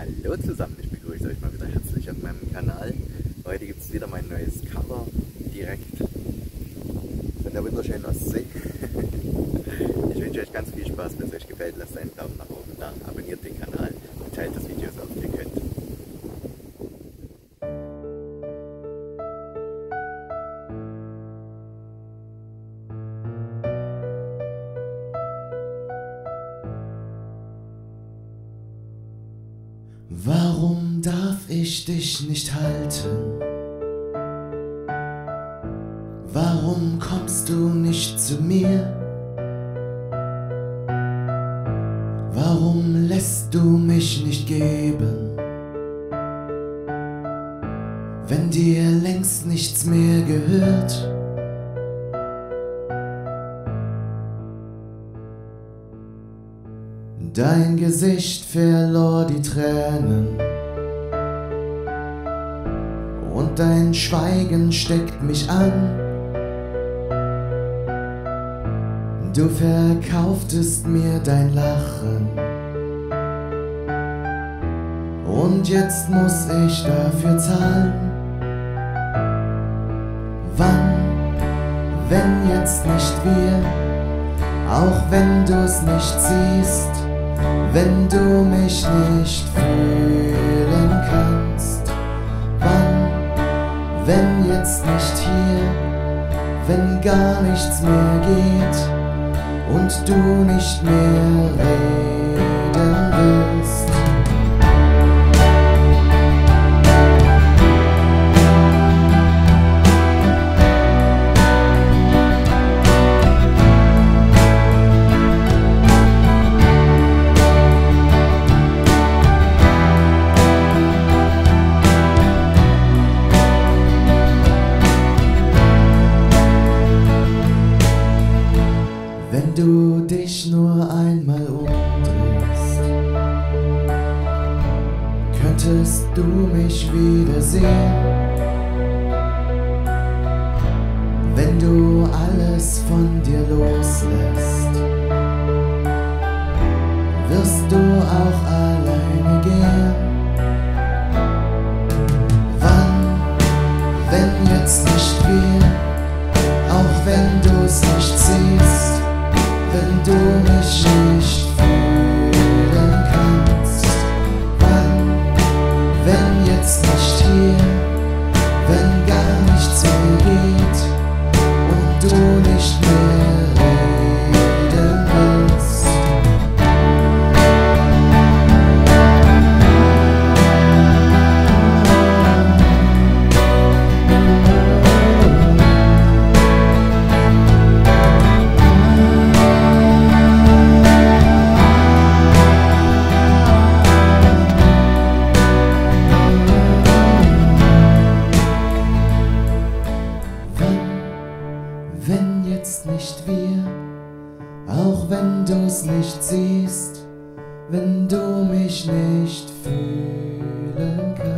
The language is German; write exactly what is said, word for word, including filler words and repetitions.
Hallo zusammen, ich begrüße euch mal wieder herzlich auf meinem Kanal. Heute gibt es wieder mein neues Cover direkt von der wunderschönen Ostsee. Ich wünsche euch ganz viel Spaß, wenn es euch gefällt, lasst einen Daumen nach oben da, abonniert den Kanal und teilt das Video so oft ihr könnt. Warum darf ich dich nicht halten? Warum kommst du nicht zu mir? Warum lässt du mich nicht geben, wenn dir längst nichts mehr gehört? Dein Gesicht verlor die Tränen und dein Schweigen steckt mich an. Du verkauftest mir dein Lachen und jetzt muss ich dafür zahlen. Wann, wenn jetzt nicht wir, auch wenn du's nicht siehst? Wenn du mich nicht fühlen kannst, wann, wenn jetzt nicht hier, wenn gar nichts mehr geht und du nicht mehr reden willst? Wenn du dich nur einmal umdrehst, könntest du mich wiedersehen. Wenn du alles von dir loslässt, wirst du auch alleine gehen. Wann, wenn jetzt nicht wir, auch wenn du's nicht siehst? Wenn du mich nicht fühlen kannst, wann, wenn jetzt nicht hier, wenn gar nichts mehr geht und du nicht mehr reden willst? Wenn jetzt nicht wir, auch wenn du's nicht siehst, wenn du mich nicht fühlen kannst.